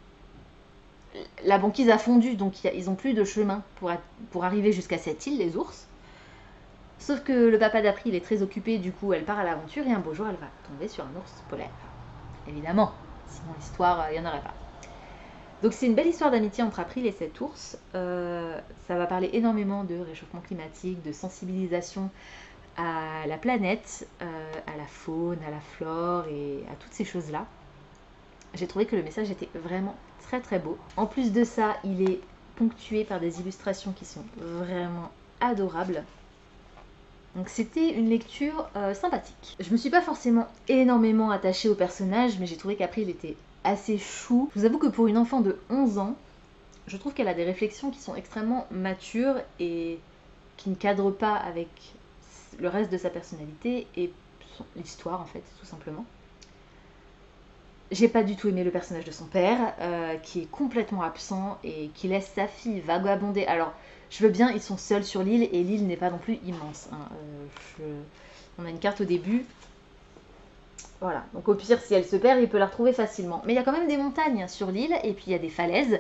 La banquise a fondu, donc ils n'ont plus de chemin pour arriver jusqu'à cette île, les ours. Sauf que le papa d'April est très occupé, du coup elle part à l'aventure et un beau jour elle va tomber sur un ours polaire. Évidemment, sinon l'histoire, il n'y en aurait pas. Donc c'est une belle histoire d'amitié entre April et cet ours. Ça va parler énormément de réchauffement climatique, de sensibilisation à la planète, à la faune, à la flore et à toutes ces choses-là. J'ai trouvé que le message était vraiment très très beau. En plus de ça, il est ponctué par des illustrations qui sont vraiment adorables. Donc c'était une lecture sympathique. Je me suis pas forcément énormément attachée au personnage, mais j'ai trouvé qu'April était assez chou. Je vous avoue que pour une enfant de 11 ans, je trouve qu'elle a des réflexions qui sont extrêmement matures et qui ne cadrent pas avec le reste de sa personnalité et l'histoire en fait, tout simplement. J'ai pas du tout aimé le personnage de son père, qui est complètement absent et qui laisse sa fille vagabonder. Alors, je veux bien, ils sont seuls sur l'île et l'île n'est pas non plus immense. Hein. On a une carte au début. Voilà, donc au pire, si elle se perd, il peut la retrouver facilement. Mais il y a quand même des montagnes sur l'île et puis il y a des falaises.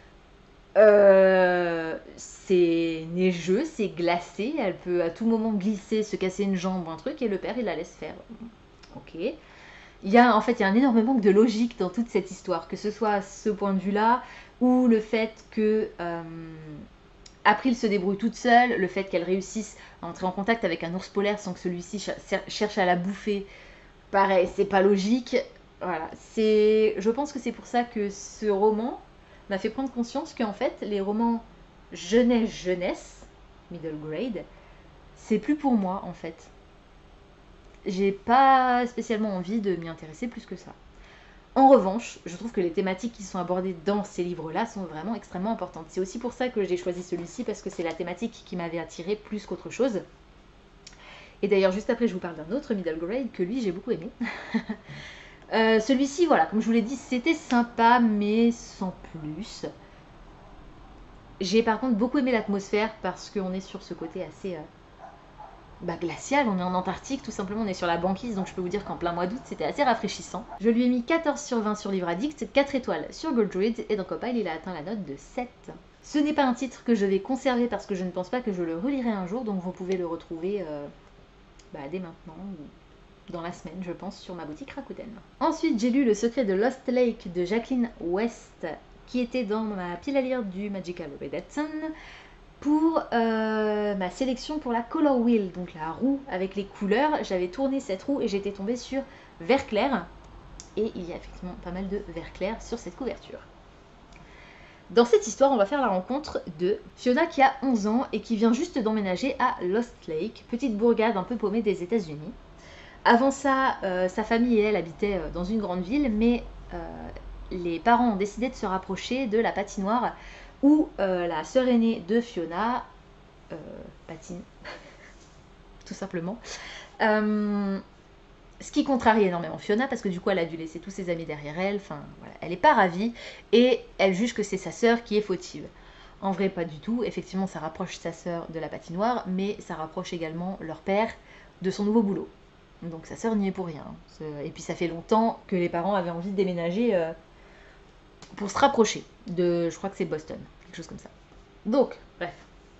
C'est neigeux, c'est glacé. Elle peut à tout moment glisser, se casser une jambe ou un truc et le père, il la laisse faire. Ok. Il y a un énorme manque de logique dans toute cette histoire, que ce soit ce point de vue-là, ou le fait que April se débrouille toute seule, le fait qu'elle réussisse à entrer en contact avec un ours polaire sans que celui-ci cherche à la bouffer, pareil, c'est pas logique. Voilà, je pense que c'est pour ça que ce roman m'a fait prendre conscience qu'en fait, les romans jeunesse, middle grade, c'est plus pour moi en fait. J'ai pas spécialement envie de m'y intéresser plus que ça. En revanche, je trouve que les thématiques qui sont abordées dans ces livres-là sont vraiment extrêmement importantes. C'est aussi pour ça que j'ai choisi celui-ci, parce que c'est la thématique qui m'avait attirée plus qu'autre chose. Et d'ailleurs, juste après, je vous parle d'un autre middle grade que lui, j'ai beaucoup aimé. Celui-ci, voilà, comme je vous l'ai dit, c'était sympa, mais sans plus. J'ai par contre beaucoup aimé l'atmosphère parce qu'on est sur ce côté assez glacial, on est en Antarctique, tout simplement, on est sur la banquise, donc je peux vous dire qu'en plein mois d'août, c'était assez rafraîchissant. Je lui ai mis 14 sur 20 sur Livre Addict, 4 étoiles sur Goodreads, et dans Compile, il a atteint la note de 7. Ce n'est pas un titre que je vais conserver parce que je ne pense pas que je le relirai un jour, donc vous pouvez le retrouver dès maintenant, ou dans la semaine, je pense, sur ma boutique Rakuten. Ensuite, j'ai lu Le secret de Lost Lake de Jacqueline West, qui était dans ma pile à lire du Magical Redemption, pour ma sélection pour la Color Wheel, donc la roue avec les couleurs. J'avais tourné cette roue et j'étais tombée sur vert clair. Et il y a effectivement pas mal de vert clair sur cette couverture. Dans cette histoire, on va faire la rencontre de Fiona qui a 11 ans et qui vient juste d'emménager à Lost Lake, petite bourgade un peu paumée des États-Unis. Avant ça, sa famille et elle habitaient dans une grande ville, mais les parents ont décidé de se rapprocher de la patinoire où la sœur aînée de Fiona patine, tout simplement. Ce qui contrarie énormément Fiona, parce que du coup elle a dû laisser tous ses amis derrière elle, enfin voilà, elle n'est pas ravie, et elle juge que c'est sa sœur qui est fautive. En vrai, pas du tout, effectivement ça rapproche sa sœur de la patinoire, mais ça rapproche également leur père de son nouveau boulot. Donc sa sœur n'y est pour rien. Et puis ça fait longtemps que les parents avaient envie de déménager pour se rapprocher de, je crois que c'est Boston, quelque chose comme ça. Donc, bref.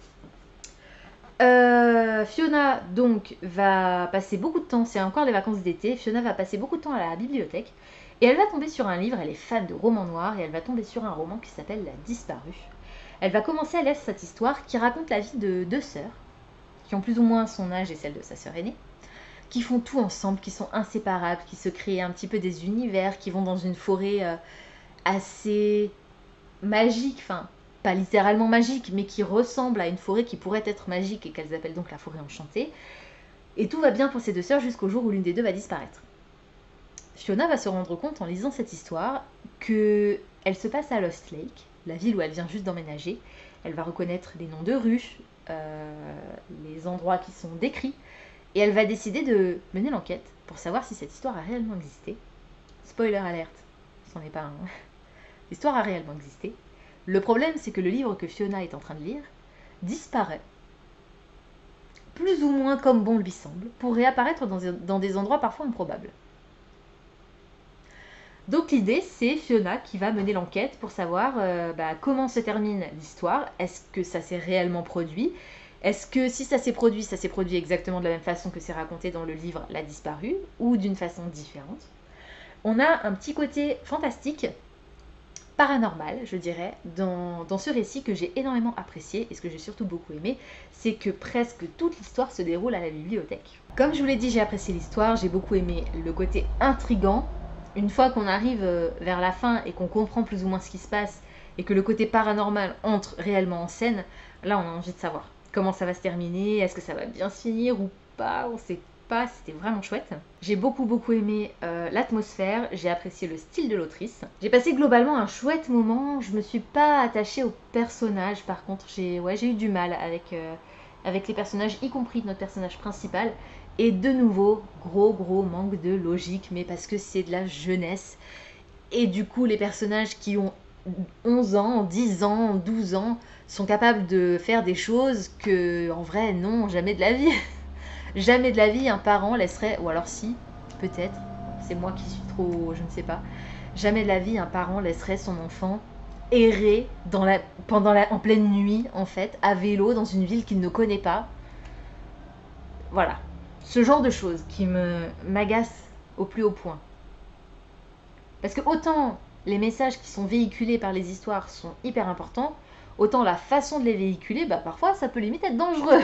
Fiona donc va passer beaucoup de temps, c'est encore les vacances d'été, Fiona va passer beaucoup de temps à la bibliothèque et elle va tomber sur un livre, elle est fan de romans noirs et elle va tomber sur un roman qui s'appelle La Disparue. Elle va commencer à lire cette histoire qui raconte la vie de deux sœurs qui ont plus ou moins son âge et celle de sa sœur aînée, qui font tout ensemble, qui sont inséparables, qui se créent un petit peu des univers, qui vont dans une forêt assez magique, enfin pas littéralement magique, mais qui ressemble à une forêt qui pourrait être magique et qu'elles appellent donc la forêt enchantée. Et tout va bien pour ces deux sœurs jusqu'au jour où l'une des deux va disparaître. Fiona va se rendre compte en lisant cette histoire que elle se passe à Lost Lake, la ville où elle vient juste d'emménager. Elle va reconnaître les noms de rues, les endroits qui sont décrits, et elle va décider de mener l'enquête pour savoir si cette histoire a réellement existé. Spoiler alerte, c'en est pas un. L'histoire a réellement existé. Le problème, c'est que le livre que Fiona est en train de lire disparaît, plus ou moins comme bon lui semble, pour réapparaître dans des endroits parfois improbables. Donc l'idée, c'est Fiona qui va mener l'enquête pour savoir comment se termine l'histoire. Est-ce que ça s'est réellement produit? Est-ce que si ça s'est produit exactement de la même façon que c'est raconté dans le livre La Disparue, ou d'une façon différente? On a un petit côté fantastique, paranormal, je dirais, dans ce récit que j'ai énormément apprécié, et ce que j'ai surtout beaucoup aimé, c'est que presque toute l'histoire se déroule à la bibliothèque. Comme je vous l'ai dit, j'ai apprécié l'histoire, j'ai beaucoup aimé le côté intrigant. Une fois qu'on arrive vers la fin et qu'on comprend plus ou moins ce qui se passe, et que le côté paranormal entre réellement en scène, là on a envie de savoir comment ça va se terminer, est-ce que ça va bien se finir ou pas, on sait pas, c'était vraiment chouette. J'ai beaucoup aimé l'atmosphère, j'ai apprécié le style de l'autrice. J'ai passé globalement un chouette moment, je me suis pas attachée aux personnages, par contre j'ai eu du mal avec les personnages, y compris notre personnage principal. Et de nouveau, gros manque de logique, mais parce que c'est de la jeunesse. Et du coup, les personnages qui ont 11 ans, 10 ans, 12 ans, sont capables de faire des choses que, en vrai, non, jamais de la vie. Jamais de la vie, un parent laisserait, ou alors si, peut-être, c'est moi qui suis trop, je ne sais pas, jamais de la vie, un parent laisserait son enfant errer en pleine nuit, en fait, à vélo, dans une ville qu'il ne connaît pas. Voilà. Ce genre de choses qui m'agace au plus haut point. Parce que autant les messages qui sont véhiculés par les histoires sont hyper importants, autant la façon de les véhiculer, parfois ça peut limite être dangereux.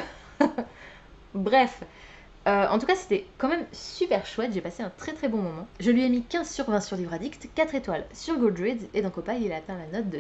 Bref, en tout cas c'était quand même super chouette, j'ai passé un très bon moment. Je lui ai mis 15 sur 20 sur Livre Addict, 4 étoiles sur Goodreads, et dans Compile il a atteint la note de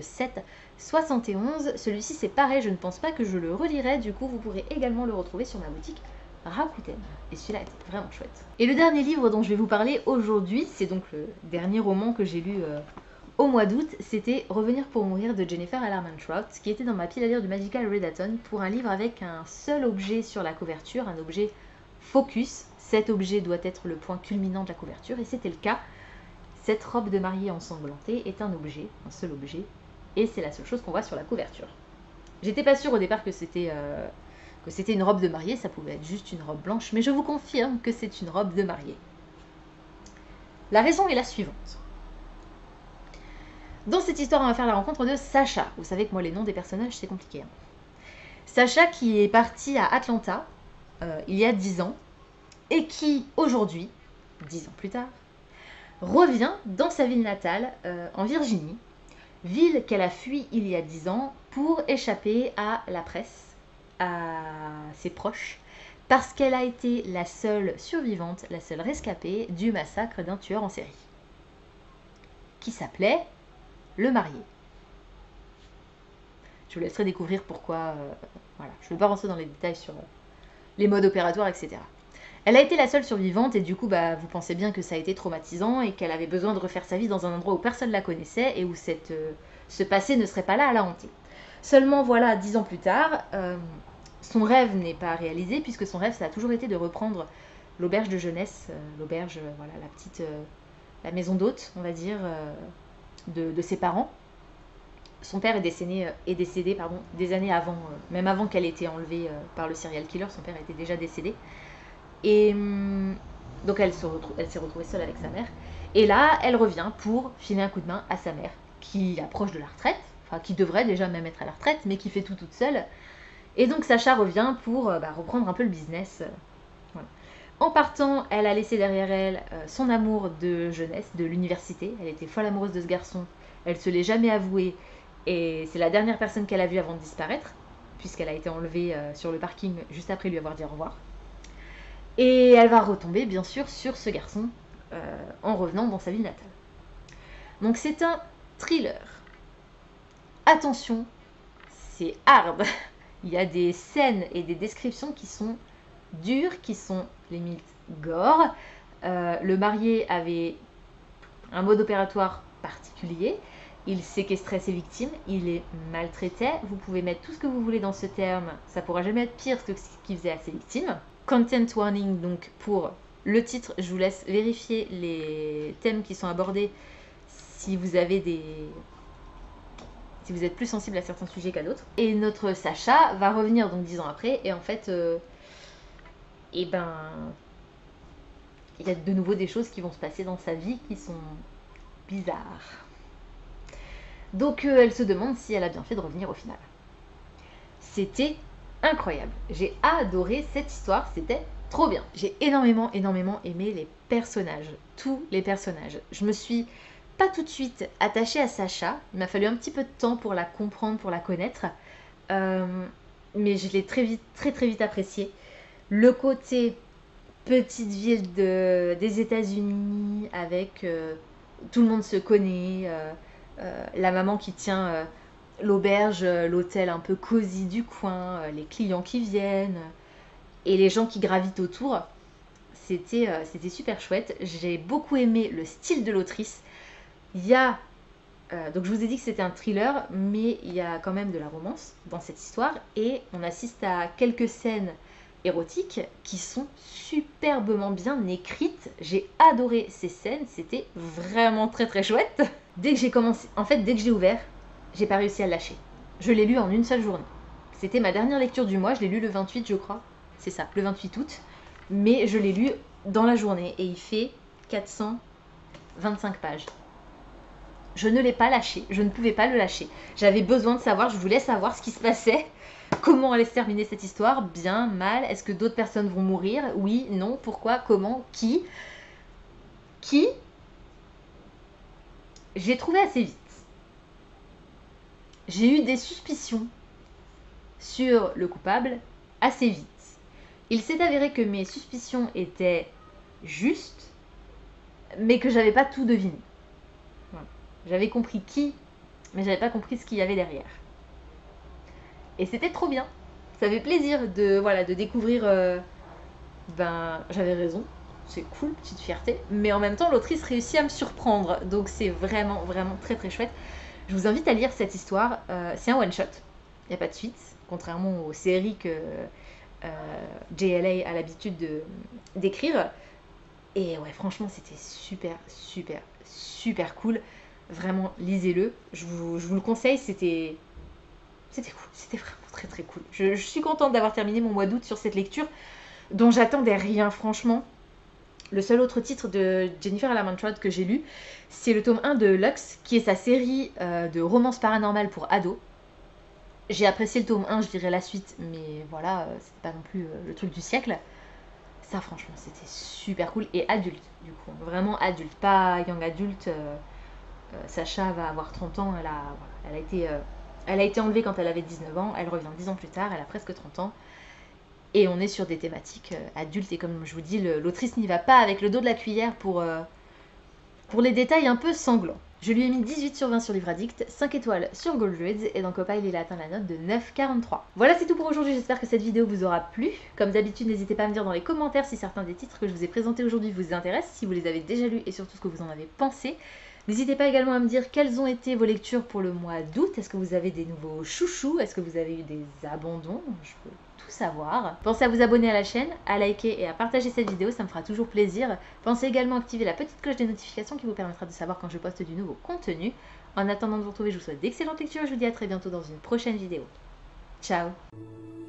7,71. Celui-ci c'est pareil, je ne pense pas que je le relirai, du coup vous pourrez également le retrouver sur ma boutique Rakuten. Et celui-là était vraiment chouette. Et le dernier livre dont je vais vous parler aujourd'hui, c'est donc le dernier roman que j'ai lu au mois d'août, c'était Revenir pour mourir de Jennifer Armentrout, qui était dans ma pile à lire du Magical Readathon pour un livre avec un seul objet sur la couverture, un objet focus. Cet objet doit être le point culminant de la couverture, et c'était le cas. Cette robe de mariée ensanglantée est un objet, un seul objet, et c'est la seule chose qu'on voit sur la couverture. J'étais pas sûre au départ que c'était une robe de mariée, ça pouvait être juste une robe blanche, mais je vous confirme que c'est une robe de mariée. La raison est la suivante. Dans cette histoire, on va faire la rencontre de Sacha. Vous savez que moi, les noms des personnages, c'est compliqué. Hein. Sacha qui est parti à Atlanta il y a 10 ans et qui, aujourd'hui, 10 ans plus tard, revient dans sa ville natale, en Virginie, ville qu'elle a fui il y a 10 ans pour échapper à la presse, à ses proches, parce qu'elle a été la seule survivante, la seule rescapée du massacre d'un tueur en série, qui s'appelait le marié. Je vous laisserai découvrir pourquoi. Voilà. Je ne vais pas rentrer dans les détails sur les modes opératoires, etc. Elle a été la seule survivante et du coup, vous pensez bien que ça a été traumatisant et qu'elle avait besoin de refaire sa vie dans un endroit où personne ne la connaissait et où ce passé ne serait pas là à la hanter. Seulement, voilà, 10 ans plus tard, son rêve n'est pas réalisé puisque son rêve, ça a toujours été de reprendre l'auberge de jeunesse, l'auberge, voilà, la maison d'hôte, on va dire, de ses parents. Son père est décédé des années avant, même avant qu'elle ait été enlevée par le serial killer, son père était déjà décédé. Et donc elle s'est retrouvée seule avec sa mère. Et là, elle revient pour filer un coup de main à sa mère, qui approche de la retraite, enfin qui devrait déjà même être à la retraite, mais qui fait tout toute seule. Et donc Sacha revient pour reprendre un peu le business. Voilà. En partant, elle a laissé derrière elle son amour de jeunesse, de l'université. Elle était folle amoureuse de ce garçon. Elle se l'est jamais avoué. Et c'est la dernière personne qu'elle a vue avant de disparaître, puisqu'elle a été enlevée sur le parking juste après lui avoir dit au revoir. Et elle va retomber, bien sûr, sur ce garçon en revenant dans sa ville natale. Donc c'est un thriller. Attention, c'est hard. Il y a des scènes et des descriptions qui sont dures, qui sont limite gore. Le marié avait un mode opératoire particulier. Il séquestrait ses victimes, il les maltraitait. Vous pouvez mettre tout ce que vous voulez dans ce terme, ça pourra jamais être pire que ce qu'il faisait à ses victimes. Content warning, donc pour le titre, je vous laisse vérifier les thèmes qui sont abordés si vous êtes plus sensible à certains sujets qu'à d'autres. Et notre Sacha va revenir donc 10 ans après, et en fait, il y a de nouveau des choses qui vont se passer dans sa vie qui sont bizarres. Donc elle se demande si elle a bien fait de revenir au final. C'était incroyable. J'ai adoré cette histoire, c'était trop bien. J'ai énormément aimé les personnages, tous les personnages. Je me suis pas tout de suite attachée à Sacha, il m'a fallu un petit peu de temps pour la comprendre, pour la connaître, mais je l'ai très vite appréciée. Le côté petite ville des États-Unis avec tout le monde se connaît, la maman qui tient l'auberge, l'hôtel un peu cosy du coin, les clients qui viennent et les gens qui gravitent autour. C'était super chouette. J'ai beaucoup aimé le style de l'autrice. Il y a donc je vous ai dit que c'était un thriller, mais il y a quand même de la romance dans cette histoire et on assiste à quelques scènes érotiques qui sont superbement bien écrites. J'ai adoré ces scènes, c'était vraiment très chouette. Dès que j'ai ouvert, j'ai pas réussi à le lâcher. Je l'ai lu en une seule journée. C'était ma dernière lecture du mois, je l'ai lu le 28 je crois. C'est ça, le 28 août. Mais je l'ai lu dans la journée et il fait 425 pages. Je ne l'ai pas lâché, je ne pouvais pas le lâcher. J'avais besoin de savoir, je voulais savoir ce qui se passait. Comment allait se terminer cette histoire? Bien, mal? Est-ce que d'autres personnes vont mourir? Oui, non, pourquoi, comment, qui? J'ai trouvé assez vite. J'ai eu des suspicions sur le coupable assez vite. Il s'est avéré que mes suspicions étaient justes, mais que j'avais pas tout deviné. Voilà. J'avais compris qui, mais j'avais pas compris ce qu'il y avait derrière. Et c'était trop bien. Ça fait plaisir de découvrir. J'avais raison. C'est cool, petite fierté. Mais en même temps, l'autrice réussit à me surprendre. Donc c'est vraiment très chouette. Je vous invite à lire cette histoire. C'est un one-shot. Il n'y a pas de suite. Contrairement aux séries que JLA a l'habitude d'écrire. Et ouais, franchement, c'était super, super, super cool. Vraiment, lisez-le. Je vous le conseille, c'était cool. C'était vraiment très très cool. Je suis contente d'avoir terminé mon mois d'août sur cette lecture dont j'attendais rien, franchement. Le seul autre titre de Jennifer Armentrout que j'ai lu, c'est le tome 1 de Lux, qui est sa série de romances paranormales pour ados. J'ai apprécié le tome 1, je dirais la suite, mais voilà, c'était pas non plus le truc du siècle. Ça, franchement, c'était super cool. Et adulte, du coup. Vraiment adulte, pas young adulte. Sacha va avoir 30 ans. Elle a été enlevée quand elle avait 19 ans. Elle revient 10 ans plus tard. Elle a presque 30 ans. Et on est sur des thématiques adultes. Et comme je vous dis, l'autrice n'y va pas avec le dos de la cuillère pour les détails un peu sanglants. Je lui ai mis 18 sur 20 sur Livre Addict, 5 étoiles sur Goodreads et dans Copile il a atteint la note de 9,43. Voilà, c'est tout pour aujourd'hui, j'espère que cette vidéo vous aura plu. Comme d'habitude, n'hésitez pas à me dire dans les commentaires si certains des titres que je vous ai présentés aujourd'hui vous intéressent, si vous les avez déjà lus et surtout ce que vous en avez pensé. N'hésitez pas également à me dire quelles ont été vos lectures pour le mois d'août. Est-ce que vous avez des nouveaux chouchous? Est-ce que vous avez eu des abandons? Je veux tout savoir. Pensez à vous abonner à la chaîne, à liker et à partager cette vidéo, ça me fera toujours plaisir. Pensez également à activer la petite cloche des notifications qui vous permettra de savoir quand je poste du nouveau contenu. En attendant de vous retrouver, je vous souhaite d'excellentes lectures et je vous dis à très bientôt dans une prochaine vidéo. Ciao!